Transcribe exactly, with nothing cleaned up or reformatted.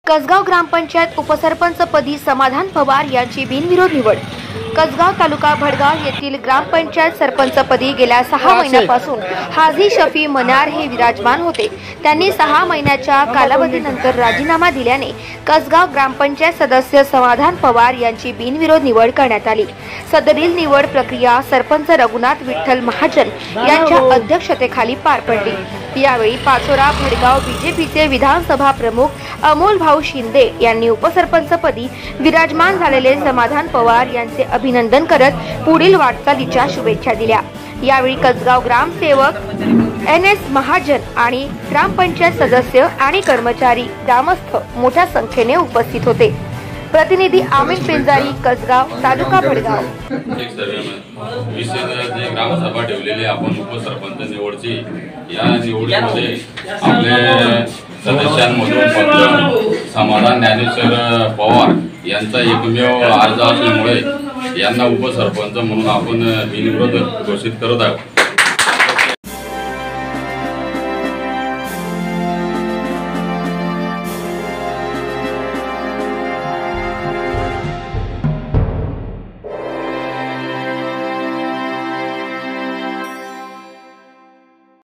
कसगाव ग्रामपंचायत उपसरपंचपदी समाधान पवार यांची बिनविरोध निवड। कसगाव तालुका भडगाव येथील ग्रामपंचायत सरपंचपदी गेल्या सहा महिन्यापासून हाजी शफी मनार हे विराजमान होते। त्यांनी सहा महिन्याच्या कालावधीनंतर राजीनामा दिल्याने कसगाव ग्रामपंचायत सदस्य समाधान पवार यांची बिनविरोध निवड करण्यात आली। सदरील निवड प्रक्रिया सरपंच रघुनाथ विठ्ठल महाजन यांच्या अध्यक्षतेखाली पार पडली। यावेळी पाचोरा भडगाव बीजेपीचे विधानसभा प्रमुख अमोल भाऊ शिंदे यांनी उपसरपंचपदी विराजमान झालेले समाधान पवार यांचे अभिनंदन करत पुढील वाटचालीच्या शुभेच्छा दिल्या। यावेळी कसगाव ग्रामसेवक एन एस महाजन आणि ग्रामपंचायत सदस्य आणि कर्मचारी ग्रामस्थ मोठ्या संख्येने उपस्थित होते। प्रतिनिधी आमिर पेंजारी, कसगाव तालुका भडगाव। ग्रामसभा ठेवलेली आपण उपसरपंच निवडची या निवडीमध्ये आपले सदस्यांमधून फक्त समाधान ज्ञानेश्वर पवार यांचा एकमेव अर्ज असल्यामुळे यांना उपसरपंच म्हणून आपण बिनविरोध घोषित करत आहोत।